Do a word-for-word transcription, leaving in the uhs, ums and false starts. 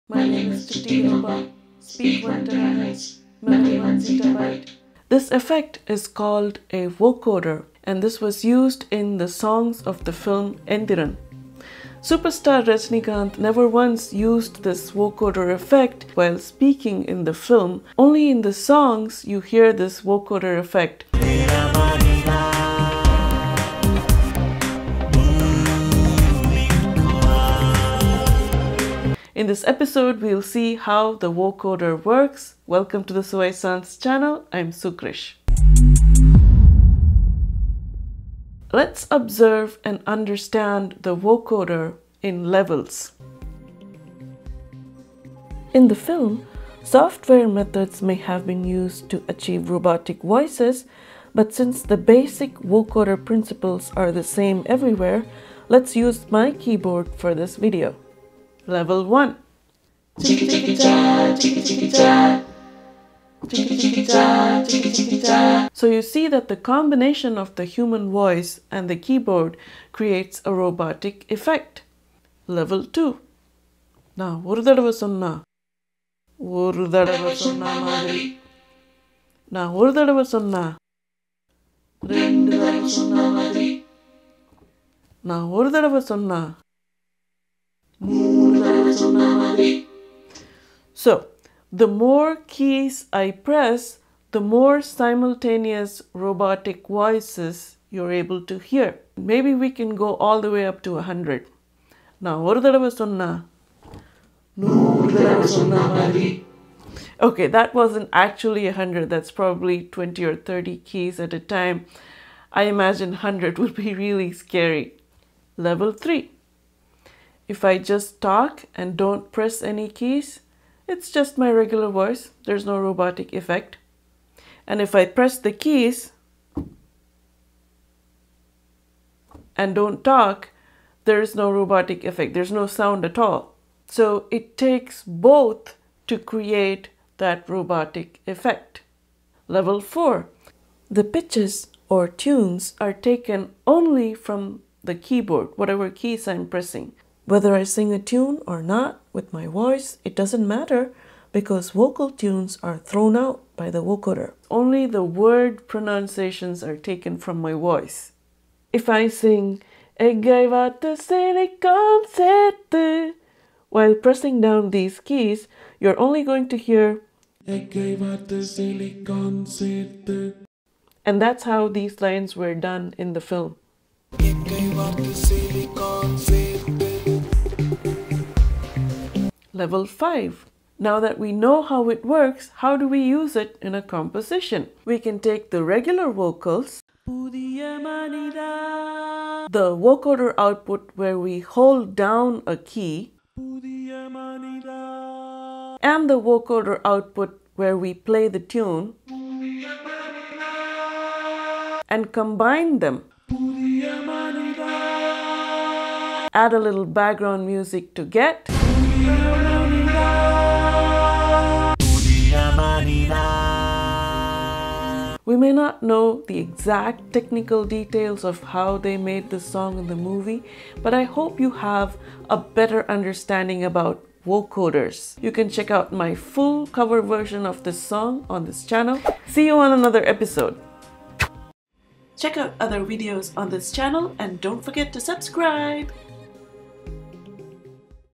My name is Tutti Speed one terahertz, memory one zettabyte. This effect is called a vocoder, and this was used in the songs of the film Enthiran. Superstar Rajnikanth never once used this vocoder effect while speaking in the film. Only in the songs you hear this vocoder effect. In this episode, we'll see how the vocoder works. Welcome to the Soy Sans channel. I'm Sukrish. Let's observe and understand the vocoder in levels. In the film, software methods may have been used to achieve robotic voices, but since the basic vocoder principles are the same everywhere, let's use my keyboard for this video. Level one. So you see that the combination of the human voice and the keyboard creates a robotic effect. Level two. Na oru thadava sonna oru thadava sonna madri na oru thadava sonna rendu thadava sonna madri na oru thadava sonna moonu thadava sonna madri. So the more keys I press, the more simultaneous robotic voices you're able to hear. Maybe we can go all the way up to one hundred. Now, oru thadava sonna nooru thadava sonna madri. Okay, that wasn't actually one hundred. That's probably twenty or thirty keys at a time. I imagine one hundred would be really scary. Level three. If I just talk and don't press any keys, it's just my regular voice. There's no robotic effect. And if I press the keys and don't talk, there is no robotic effect. There's no sound at all. So it takes both to create that robotic effect. Level four. The pitches or tunes are taken only from the keyboard, whatever keys I'm pressing. Whether I sing a tune or not with my voice, it doesn't matter because vocal tunes are thrown out by the vocoder. Only the word pronunciations are taken from my voice. If I sing Rajini-Shankar-Rahman while pressing down these keys, you're only going to hear Rajini-Shankar-Rahman. And that's how these lines were done in the film. Level five. Now that we know how it works, how do we use it in a composition? We can take the regular vocals, the vocoder output where we hold down a key, and the vocoder output where we play the tune, and combine them. Add a little background music to get. We may not know the exact technical details of how they made the song in the movie, but I hope you have a better understanding about vocoders. You can check out my full cover version of this song on this channel. See you on another episode. Check out other videos on this channel and don't forget to subscribe.